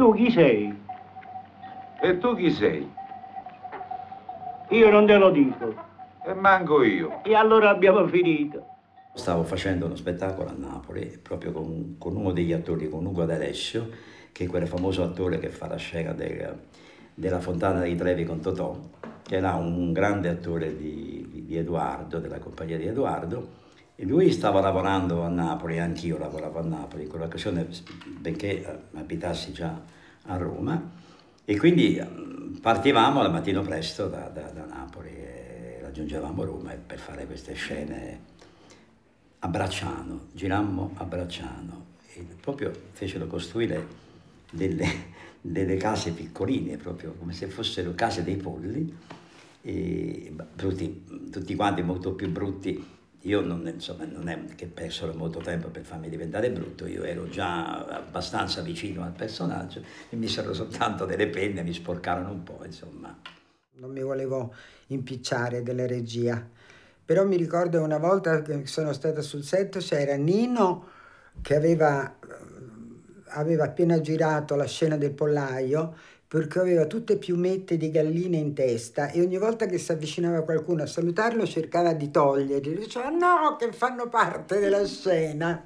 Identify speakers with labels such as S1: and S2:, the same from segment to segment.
S1: tu chi sei?
S2: E tu chi sei?
S1: Io non te lo dico.
S2: E manco io.
S1: E allora abbiamo finito.
S3: Stavo facendo uno spettacolo a Napoli, proprio con uno degli attori, con Ugo D'Alessio, che è quel famoso attore che fa la scena della Fontana dei Trevi con Totò, che era un grande attore di Edoardo, della compagnia di Edoardo, e lui stava lavorando a Napoli, anch'io lavoravo a Napoli, in quell'occasione, benché abitassi già a Roma, e quindi partivamo al mattino presto da Napoli e raggiungevamo Roma per fare queste scene a Bracciano, girammo a Bracciano e proprio fecero costruire delle case piccoline, proprio come se fossero case dei polli, e brutti, tutti quanti molto più brutti. Io non, insomma, non è che persero molto tempo per farmi diventare brutto, io ero già abbastanza vicino al personaggio, mi misero soltanto delle penne, mi sporcarono un po', insomma.
S4: Non mi volevo impicciare della regia, però mi ricordo una volta che sono stata sul set, c'era Nino che aveva appena girato la scena del pollaio, perché aveva tutte piumette di galline in testa e ogni volta che si avvicinava qualcuno a salutarlo cercava di toglierli, diceva no, che fanno parte della scena.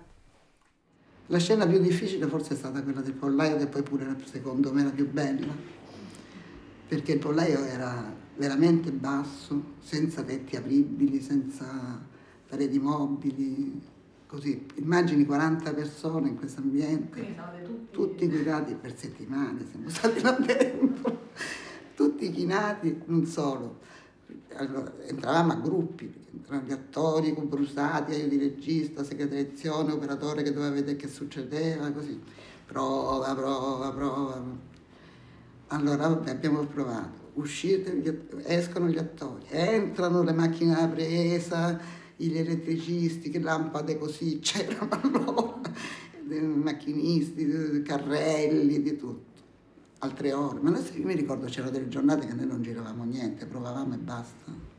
S5: La scena più difficile forse è stata quella del pollaio, che poi pure secondo me era più bella, perché il pollaio era veramente basso, senza tetti apribili, senza pareti mobili, così. Immagini 40 persone in questo ambiente, tutti guidati per settimane, siamo stati là dentro, tutti chinati, non solo. Allora, entravamo a gruppi, perché entravano gli attori, bruciati, aiuto di regista, segretezione, operatore che doveva vedere che succedeva, così. Prova, prova, prova. Allora, vabbè, abbiamo provato. Escono gli attori, entrano le macchine da presa, gli elettricisti, che lampade così c'erano allora, macchinisti, carrelli, di tutto. Altre ore, ma io mi ricordo c'erano delle giornate che noi non giravamo niente, provavamo e basta.